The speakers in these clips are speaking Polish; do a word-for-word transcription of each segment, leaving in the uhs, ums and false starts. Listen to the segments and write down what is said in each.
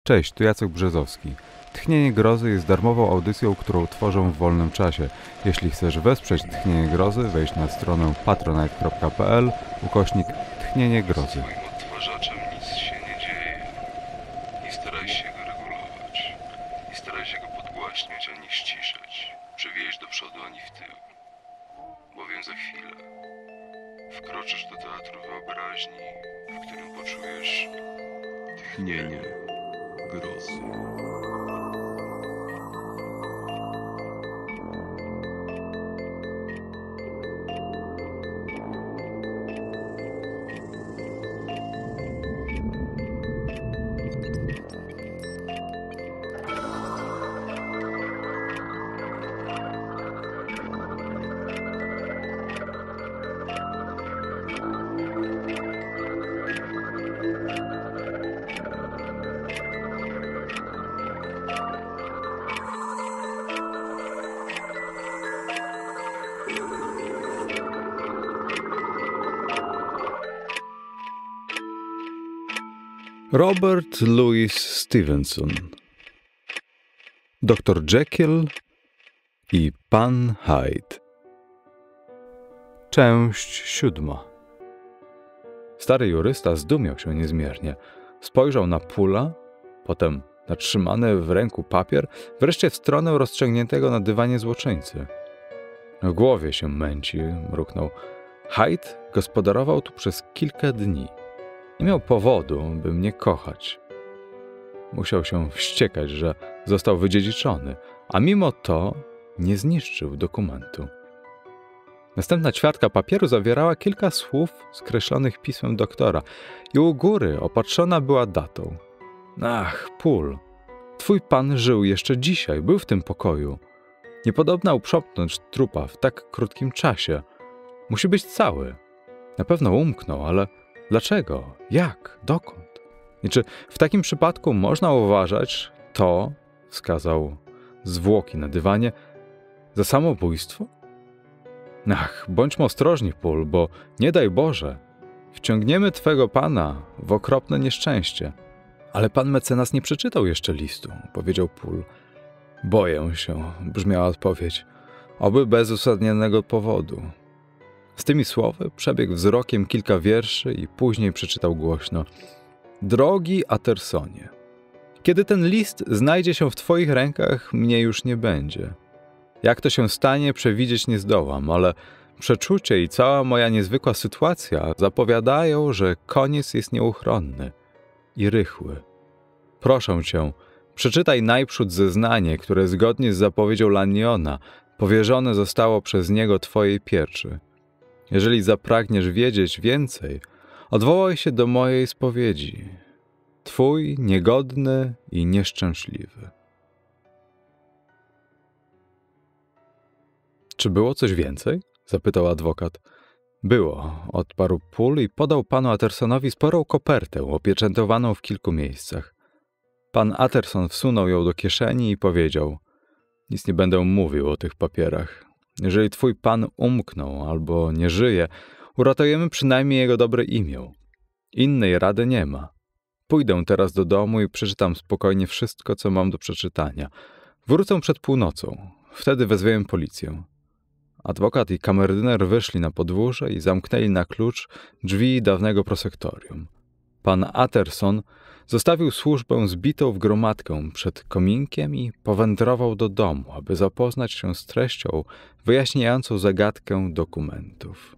Cześć, tu Jacek Brzezowski. Tchnienie Grozy jest darmową audycją, którą tworzę w wolnym czasie. Jeśli chcesz wesprzeć Tchnienie Grozy, wejdź na stronę patronite kropka p l ukośnik Tchnienie Grozy. Swoim odtwarzaczem nic się nie dzieje. Nie staraj się go regulować. Nie staraj się go podgłaśniać ani ściszać. Przewieźć do przodu ani w tył. Bowiem za chwilę wkroczysz do teatru wyobraźni, w którym poczujesz tchnienie grozy. Robert Louis Stevenson, doktor Jekyll i pan Hyde. Część siódma. Stary jurysta zdumiał się niezmiernie. Spojrzał na Pula, potem na trzymany w ręku papier, wreszcie w stronę rozciągniętego na dywanie złoczyńcy. W głowie się męci, mruknął. Hyde gospodarował tu przez kilka dni. Nie miał powodu, by mnie kochać. Musiał się wściekać, że został wydziedziczony, a mimo to nie zniszczył dokumentu. Następna ćwiartka papieru zawierała kilka słów skreślonych pismem doktora i u góry opatrzona była datą. Ach, Pool, twój pan żył jeszcze dzisiaj, był w tym pokoju. Niepodobna uprzątnąć trupa w tak krótkim czasie. Musi być cały. Na pewno umknął, ale dlaczego? Jak? Dokąd? I czy w takim przypadku można uważać to, wskazał zwłoki na dywanie, za samobójstwo? Ach, bądźmy ostrożni, Pool, bo nie daj Boże, wciągniemy twego pana w okropne nieszczęście. Ale pan mecenas nie przeczytał jeszcze listu, powiedział Pool. Boję się, brzmiała odpowiedź, oby bez uzasadnionego powodu. Z tymi słowy przebiegł wzrokiem kilka wierszy i później przeczytał głośno. Drogi Attersonie, kiedy ten list znajdzie się w twoich rękach, mnie już nie będzie. Jak to się stanie, przewidzieć nie zdołam, ale przeczucie i cała moja niezwykła sytuacja zapowiadają, że koniec jest nieuchronny i rychły. Proszę cię, przeczytaj najprzód zeznanie, które zgodnie z zapowiedzią Lanniona powierzone zostało przez niego twojej pieczy. Jeżeli zapragniesz wiedzieć więcej, odwołaj się do mojej spowiedzi. Twój niegodny i nieszczęśliwy. Czy było coś więcej? Zapytał adwokat. Było, odparł Pool i podał panu Attersonowi sporą kopertę opieczętowaną w kilku miejscach. Pan Atterson wsunął ją do kieszeni i powiedział: nic nie będę mówił o tych papierach. Jeżeli twój pan umknął albo nie żyje, uratujemy przynajmniej jego dobre imię. Innej rady nie ma. Pójdę teraz do domu i przeczytam spokojnie wszystko, co mam do przeczytania. Wrócę przed północą. Wtedy wezwę policję. Adwokat i kamerdyner wyszli na podwórze i zamknęli na klucz drzwi dawnego prosektorium. Pan Atterson zostawił służbę zbitą w gromadkę przed kominkiem i powędrował do domu, aby zapoznać się z treścią wyjaśniającą zagadkę dokumentów.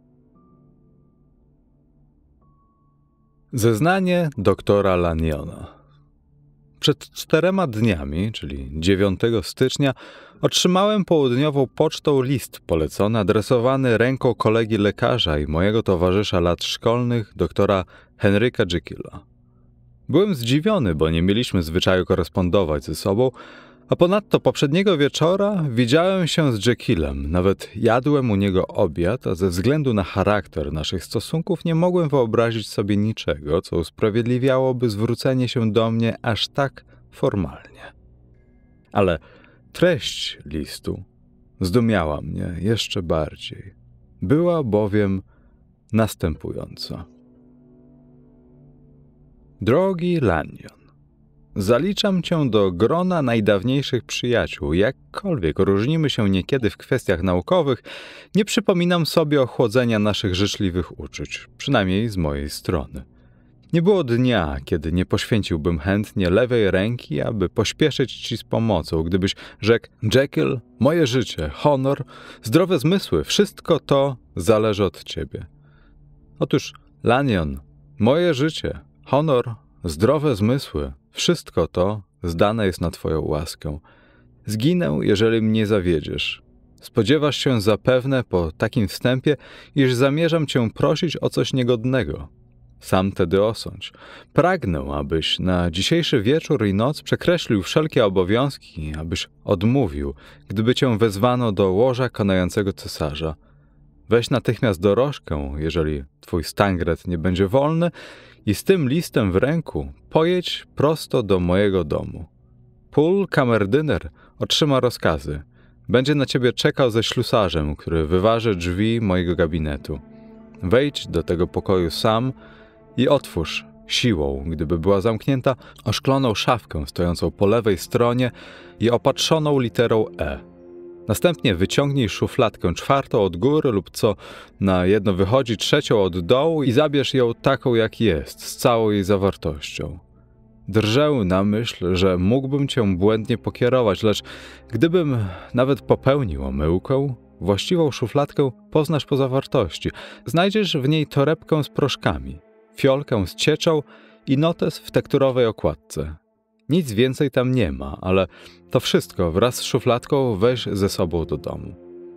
Zeznanie doktora Lanniona. Przed czterema dniami, czyli dziewiątego stycznia, otrzymałem południową pocztą list polecony adresowany ręką kolegi lekarza i mojego towarzysza lat szkolnych, doktora Henryka Jekylla. Byłem zdziwiony, bo nie mieliśmy zwyczaju korespondować ze sobą, a ponadto poprzedniego wieczora widziałem się z Jekyllem, nawet jadłem u niego obiad, a ze względu na charakter naszych stosunków nie mogłem wyobrazić sobie niczego, co usprawiedliwiałoby zwrócenie się do mnie aż tak formalnie. Ale treść listu zdumiała mnie jeszcze bardziej. Była bowiem następująca. Drogi Lannion, zaliczam cię do grona najdawniejszych przyjaciół. Jakkolwiek różnimy się niekiedy w kwestiach naukowych, nie przypominam sobie ochłodzenia naszych życzliwych uczuć, przynajmniej z mojej strony. Nie było dnia, kiedy nie poświęciłbym chętnie lewej ręki, aby pośpieszyć ci z pomocą, gdybyś rzekł: Jekyll, moje życie, honor, zdrowe zmysły, wszystko to zależy od ciebie. Otóż, Lanyon, moje życie, honor, zdrowe zmysły, wszystko to zdane jest na twoją łaskę. Zginę, jeżeli mnie zawiedziesz. Spodziewasz się zapewne po takim wstępie, iż zamierzam cię prosić o coś niegodnego. Sam tedy osądź. Pragnę, abyś na dzisiejszy wieczór i noc przekreślił wszelkie obowiązki, abyś odmówił, gdyby cię wezwano do łoża konającego cesarza. Weź natychmiast dorożkę, jeżeli twój stangret nie będzie wolny, i z tym listem w ręku pojedź prosto do mojego domu. Poole kamerdyner otrzyma rozkazy. Będzie na ciebie czekał ze ślusarzem, który wyważy drzwi mojego gabinetu. Wejdź do tego pokoju sam i otwórz siłą, gdyby była zamknięta, oszkloną szafkę stojącą po lewej stronie i opatrzoną literą E. Następnie wyciągnij szufladkę czwartą od góry lub co na jedno wychodzi trzecią od dołu i zabierz ją taką jak jest, z całą jej zawartością. Drżę na myśl, że mógłbym cię błędnie pokierować, lecz gdybym nawet popełnił omyłkę, właściwą szufladkę poznasz po zawartości. Znajdziesz w niej torebkę z proszkami, fiolkę z cieczą i notes w tekturowej okładce. Nic więcej tam nie ma, ale to wszystko wraz z szufladką weź ze sobą do domu.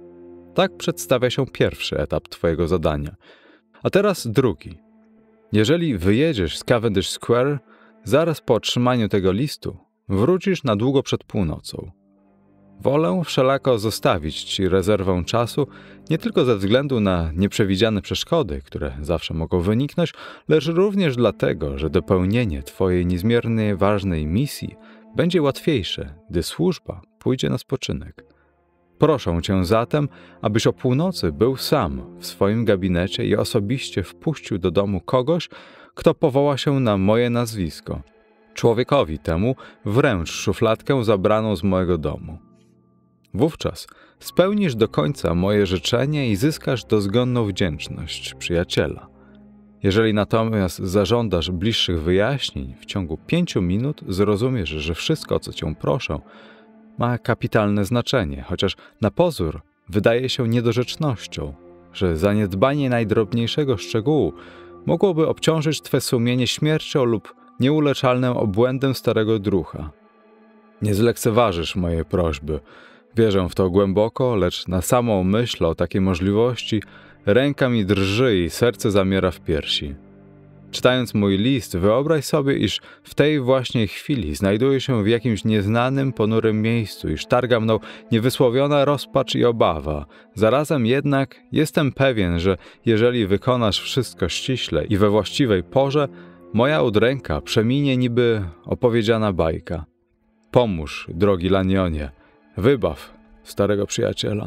Tak przedstawia się pierwszy etap twojego zadania. A teraz drugi. Jeżeli wyjedziesz z Cavendish Square, zaraz po otrzymaniu tego listu wrócisz na długo przed północą. Wolę wszelako zostawić ci rezerwę czasu, nie tylko ze względu na nieprzewidziane przeszkody, które zawsze mogą wyniknąć, lecz również dlatego, że dopełnienie twojej niezmiernie ważnej misji będzie łatwiejsze, gdy służba pójdzie na spoczynek. Proszę cię zatem, abyś o północy był sam w swoim gabinecie i osobiście wpuścił do domu kogoś, kto powoła się na moje nazwisko. Człowiekowi temu wręcz szufladkę zabraną z mojego domu. Wówczas spełnisz do końca moje życzenie i zyskasz dozgonną wdzięczność przyjaciela. Jeżeli natomiast zażądasz bliższych wyjaśnień, w ciągu pięciu minut zrozumiesz, że wszystko, o co cię proszę, ma kapitalne znaczenie, chociaż na pozór wydaje się niedorzecznością, że zaniedbanie najdrobniejszego szczegółu mogłoby obciążyć twe sumienie śmiercią lub nieuleczalnym obłędem starego drucha. Nie zlekceważysz mojej prośby. Wierzę w to głęboko, lecz na samą myśl o takiej możliwości ręka mi drży i serce zamiera w piersi. Czytając mój list, wyobraź sobie, iż w tej właśnie chwili znajduję się w jakimś nieznanym, ponurym miejscu, iż targa mną niewysłowiona rozpacz i obawa. Zarazem jednak jestem pewien, że jeżeli wykonasz wszystko ściśle i we właściwej porze, moja udręka przeminie niby opowiedziana bajka. Pomóż, drogi Lanionie, wybaw starego przyjaciela.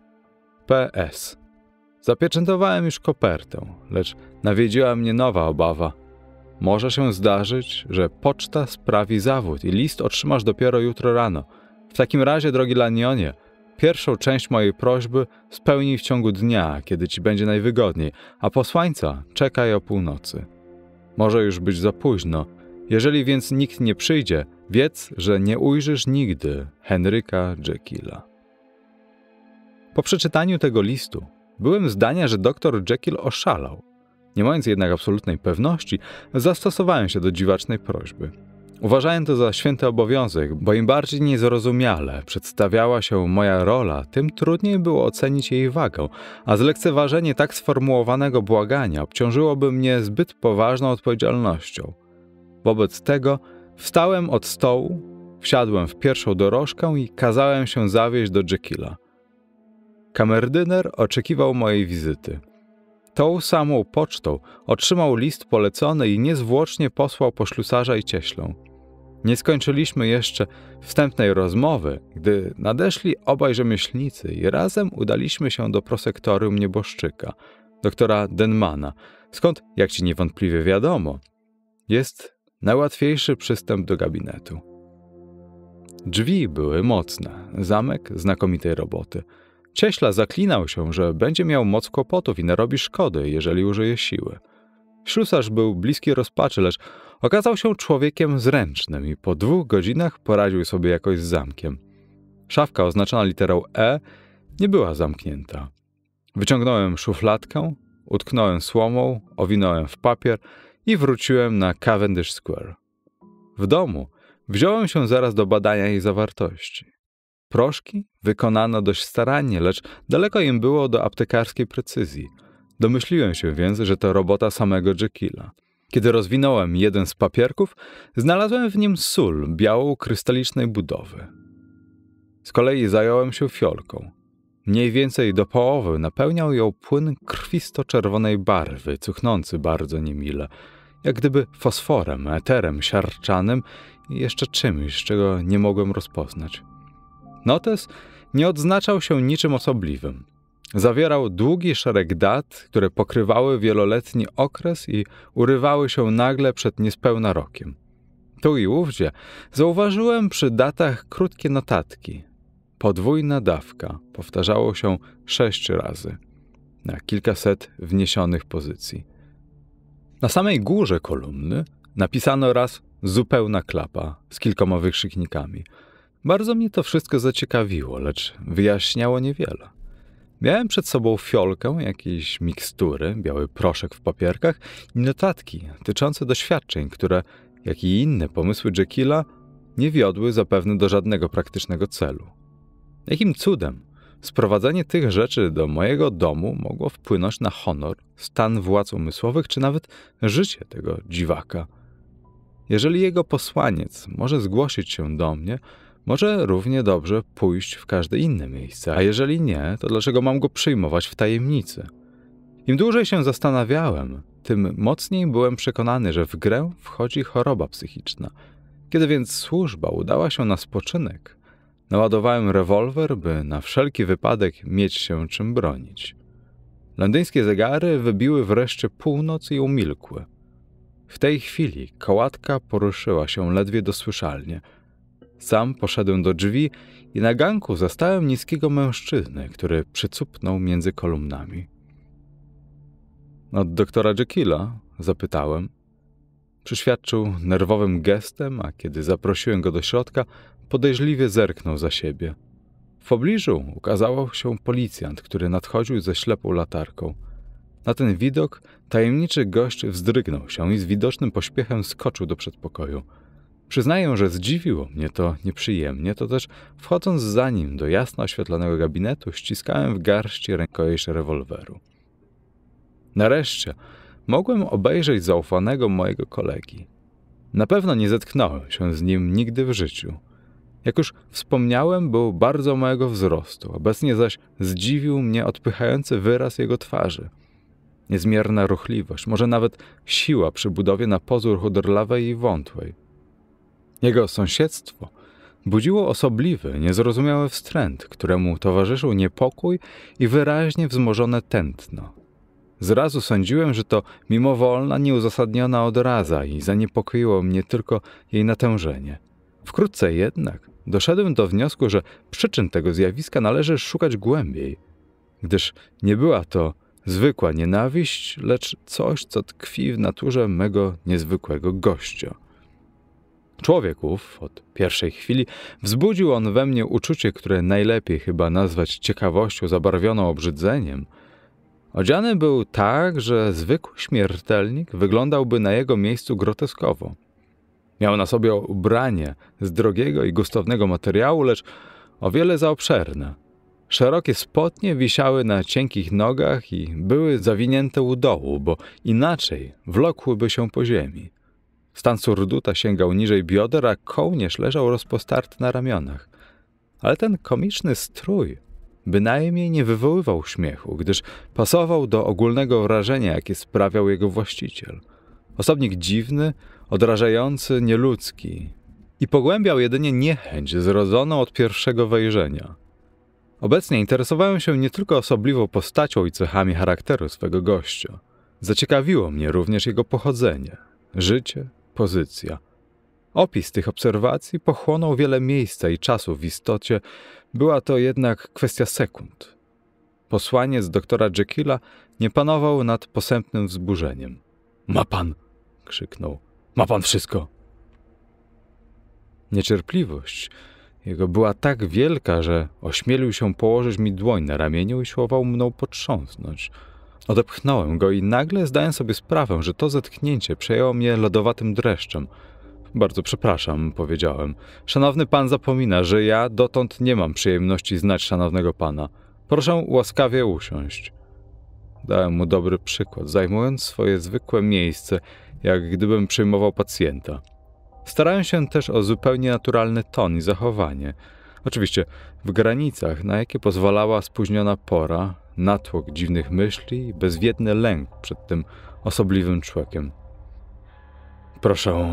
P S Zapieczętowałem już kopertę, lecz nawiedziła mnie nowa obawa. Może się zdarzyć, że poczta sprawi zawód i list otrzymasz dopiero jutro rano. W takim razie, drogi Lanionie, pierwszą część mojej prośby spełnij w ciągu dnia, kiedy ci będzie najwygodniej, a posłańca czekaj o północy. Może już być za późno. Jeżeli więc nikt nie przyjdzie, wiedz, że nie ujrzysz nigdy Henryka Jekylla. Po przeczytaniu tego listu byłem zdania, że doktor Jekyll oszalał. Nie mając jednak absolutnej pewności, zastosowałem się do dziwacznej prośby. Uważałem to za święty obowiązek, bo im bardziej niezrozumiale przedstawiała się moja rola, tym trudniej było ocenić jej wagę, a zlekceważenie tak sformułowanego błagania obciążyłoby mnie zbyt poważną odpowiedzialnością. Wobec tego wstałem od stołu, wsiadłem w pierwszą dorożkę i kazałem się zawieźć do Jekylla. Kamerdyner oczekiwał mojej wizyty. Tą samą pocztą otrzymał list polecony i niezwłocznie posłał po ślusarza i cieślę. Nie skończyliśmy jeszcze wstępnej rozmowy, gdy nadeszli obaj rzemieślnicy i razem udaliśmy się do prosektorium nieboszczyka, doktora Denmana, skąd, jak ci niewątpliwie wiadomo, jest najłatwiejszy przystęp do gabinetu. Drzwi były mocne, zamek znakomitej roboty. Cieśla zaklinał się, że będzie miał moc kłopotów i narobi szkody, jeżeli użyje siły. Ślusarz był bliski rozpaczy, lecz okazał się człowiekiem zręcznym i po dwóch godzinach poradził sobie jakoś z zamkiem. Szafka oznaczona literą E nie była zamknięta. Wyciągnąłem szufladkę, utknąłem słomą, owinąłem w papier i wróciłem na Cavendish Square. W domu wziąłem się zaraz do badania jej zawartości. Proszki wykonano dość starannie, lecz daleko im było do aptekarskiej precyzji. Domyśliłem się więc, że to robota samego Jekylla. Kiedy rozwinąłem jeden z papierków, znalazłem w nim sól białą krystalicznej budowy. Z kolei zająłem się fiolką. Mniej więcej do połowy napełniał ją płyn krwisto-czerwonej barwy, cuchnący bardzo niemile, jak gdyby fosforem, eterem siarczanym i jeszcze czymś, czego nie mogłem rozpoznać. Notes nie odznaczał się niczym osobliwym. Zawierał długi szereg dat, które pokrywały wieloletni okres i urywały się nagle przed niespełna rokiem. Tu i ówdzie zauważyłem przy datach krótkie notatki. Podwójna dawka powtarzało się sześć razy, na kilkaset wniesionych pozycji. Na samej górze kolumny napisano raz zupełna klapa z kilkoma wykrzyknikami. Bardzo mnie to wszystko zaciekawiło, lecz wyjaśniało niewiele. Miałem przed sobą fiolkę, jakieś mikstury, biały proszek w papierkach i notatki tyczące doświadczeń, które, jak i inne pomysły Jekylla, nie wiodły zapewne do żadnego praktycznego celu. Jakim cudem sprowadzenie tych rzeczy do mojego domu mogło wpłynąć na honor, stan władz umysłowych, czy nawet życie tego dziwaka? Jeżeli jego posłaniec może zgłosić się do mnie, może równie dobrze pójść w każde inne miejsce, a jeżeli nie, to dlaczego mam go przyjmować w tajemnicy? Im dłużej się zastanawiałem, tym mocniej byłem przekonany, że w grę wchodzi choroba psychiczna. Kiedy więc służba udała się na spoczynek, naładowałem rewolwer, by na wszelki wypadek mieć się czym bronić. Londyńskie zegary wybiły wreszcie północ i umilkły. W tej chwili kołatka poruszyła się ledwie dosłyszalnie. Sam poszedłem do drzwi i na ganku zastałem niskiego mężczyznę, który przycupnął między kolumnami. Od doktora Jekylla? Zapytałem. Przyświadczył nerwowym gestem, a kiedy zaprosiłem go do środka, podejrzliwie zerknął za siebie. W pobliżu ukazał się policjant, który nadchodził ze ślepą latarką. Na ten widok tajemniczy gość wzdrygnął się i z widocznym pośpiechem skoczył do przedpokoju. Przyznaję, że zdziwiło mnie to nieprzyjemnie, to też wchodząc za nim do jasno oświetlonego gabinetu, ściskałem w garści rękojeść rewolweru. Nareszcie mogłem obejrzeć zaufanego mojego kolegi. Na pewno nie zetknąłem się z nim nigdy w życiu. Jak już wspomniałem, był bardzo małego wzrostu, obecnie zaś zdziwił mnie odpychający wyraz jego twarzy. Niezmierna ruchliwość, może nawet siła przy budowie na pozór chudorlawej i wątłej. Jego sąsiedztwo budziło osobliwy, niezrozumiały wstręt, któremu towarzyszył niepokój i wyraźnie wzmożone tętno. Zrazu sądziłem, że to mimowolna, nieuzasadniona odraza i zaniepokoiło mnie tylko jej natężenie. Wkrótce jednak doszedłem do wniosku, że przyczyn tego zjawiska należy szukać głębiej, gdyż nie była to zwykła nienawiść, lecz coś, co tkwi w naturze mego niezwykłego gościa. Człowiek ów, od pierwszej chwili, wzbudził on we mnie uczucie, które najlepiej chyba nazwać ciekawością zabarwioną obrzydzeniem. Odziany był tak, że zwykły śmiertelnik wyglądałby na jego miejscu groteskowo. Miał na sobie ubranie z drogiego i gustownego materiału, lecz o wiele za obszerne. Szerokie spodnie wisiały na cienkich nogach i były zawinięte u dołu, bo inaczej wlokłyby się po ziemi. Stan surduta sięgał niżej bioder, a kołnierz leżał rozpostarty na ramionach. Ale ten komiczny strój bynajmniej nie wywoływał śmiechu, gdyż pasował do ogólnego wrażenia, jakie sprawiał jego właściciel. Osobnik dziwny, odrażający, nieludzki i pogłębiał jedynie niechęć zrodzoną od pierwszego wejrzenia. Obecnie interesowałem się nie tylko osobliwą postacią i cechami charakteru swego gościa. Zaciekawiło mnie również jego pochodzenie, życie, pozycja. Opis tych obserwacji pochłonął wiele miejsca i czasu w istocie, była to jednak kwestia sekund. Posłaniec doktora Jekylla nie panował nad posępnym wzburzeniem. „Ma pan!” krzyknął. „Ma pan wszystko!” Niecierpliwość jego była tak wielka, że ośmielił się położyć mi dłoń na ramieniu i usiłował mną potrząsnąć. Odepchnąłem go i nagle zdałem sobie sprawę, że to zetknięcie przejęło mnie lodowatym dreszczem. „Bardzo przepraszam”, powiedziałem. „Szanowny pan zapomina, że ja dotąd nie mam przyjemności znać szanownego pana. Proszę łaskawie usiąść”. Dałem mu dobry przykład, zajmując swoje zwykłe miejsce, jak gdybym przyjmował pacjenta. Starałem się też o zupełnie naturalny ton i zachowanie. Oczywiście w granicach, na jakie pozwalała spóźniona pora, natłok dziwnych myśli i bezwiedny lęk przed tym osobliwym człowiekiem. „Proszę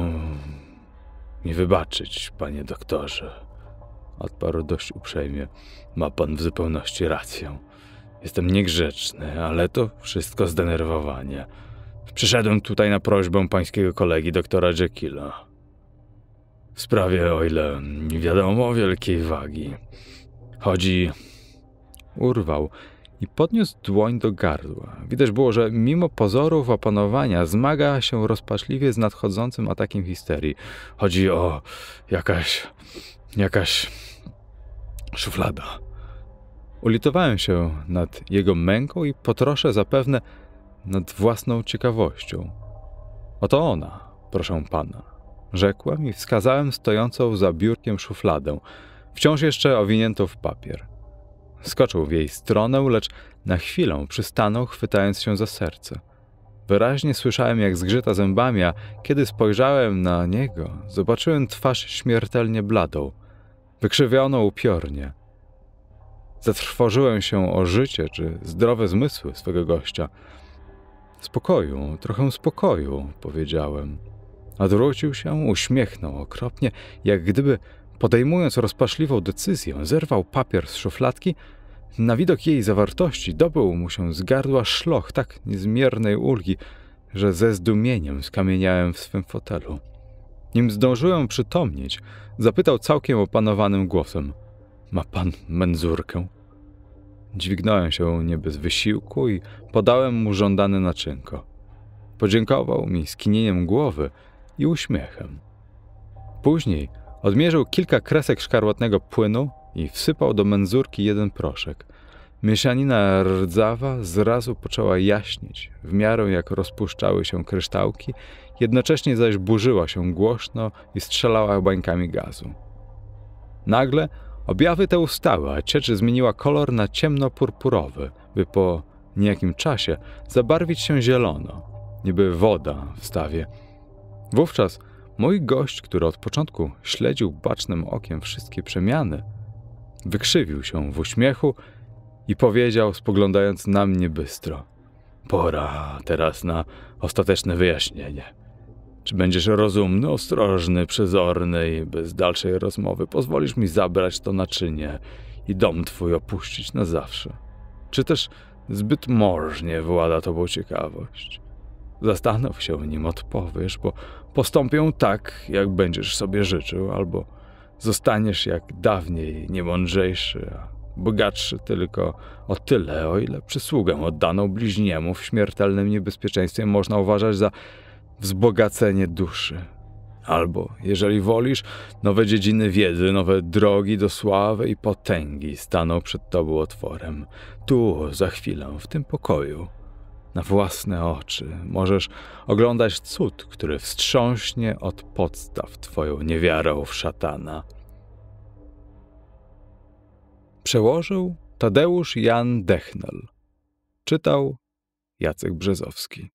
mi wybaczyć, panie doktorze”, odparł dość uprzejmie. „Ma pan w zupełności rację. Jestem niegrzeczny, ale to wszystko zdenerwowanie. Przyszedłem tutaj na prośbę pańskiego kolegi doktora Jekylla. W sprawie, o ile nie wiadomo, wielkiej wagi. Chodzi...” Urwał i podniósł dłoń do gardła. Widać było, że mimo pozorów opanowania zmaga się rozpaczliwie z nadchodzącym atakiem histerii. „Chodzi o jakaś... jakaś... szuflada”. Ulitowałem się nad jego męką i potroszę zapewne nad własną ciekawością. „Oto ona, proszę pana”, rzekłem i wskazałem stojącą za biurkiem szufladę, wciąż jeszcze owiniętą w papier. Skoczył w jej stronę, lecz na chwilę przystanął, chwytając się za serce. Wyraźnie słyszałem, jak zgrzyta zębami, a kiedy spojrzałem na niego, zobaczyłem twarz śmiertelnie bladą, wykrzywioną upiornie. Zatrwożyłem się o życie czy zdrowe zmysły swego gościa. „Spokoju, trochę spokoju”, powiedziałem. Odwrócił się, uśmiechnął okropnie, jak gdyby podejmując rozpaczliwą decyzję, zerwał papier z szufladki. Na widok jej zawartości dobył mu się z gardła szloch tak niezmiernej ulgi, że ze zdumieniem skamieniałem w swym fotelu. Nim zdążyłem przytomnieć, zapytał całkiem opanowanym głosem: „Ma pan menzurkę?” Dźwignąłem się nie bez wysiłku i podałem mu żądane naczynko. Podziękował mi skinieniem głowy i uśmiechem. Później odmierzył kilka kresek szkarłatnego płynu i wsypał do menzurki jeden proszek. Mieszanina rdzawa zrazu poczęła jaśnieć, w miarę jak rozpuszczały się kryształki, jednocześnie zaś burzyła się głośno i strzelała bańkami gazu. Nagle objawy te ustały, a ciecz zmieniła kolor na ciemno-purpurowy, by po niejakim czasie zabarwić się zielono, niby woda w stawie. Wówczas mój gość, który od początku śledził bacznym okiem wszystkie przemiany, wykrzywił się w uśmiechu i powiedział, spoglądając na mnie bystro: „Pora teraz na ostateczne wyjaśnienie. Czy będziesz rozumny, ostrożny, przezorny i bez dalszej rozmowy pozwolisz mi zabrać to naczynie i dom twój opuścić na zawsze? Czy też zbyt możnie włada tobą ciekawość? Zastanów się, nim odpowiesz, bo postąpię tak, jak będziesz sobie życzył, albo zostaniesz jak dawniej niemądrzejszy, a bogatszy tylko o tyle, o ile przysługę oddaną bliźniemu w śmiertelnym niebezpieczeństwie można uważać za wzbogacenie duszy. Albo, jeżeli wolisz, nowe dziedziny wiedzy, nowe drogi do sławy i potęgi staną przed tobą otworem. Tu, za chwilę, w tym pokoju. Na własne oczy możesz oglądać cud, który wstrząśnie od podstaw twoją niewiarą w szatana”. Przełożył Tadeusz Jan Dechnel. Czytał Jacek Brzezowski.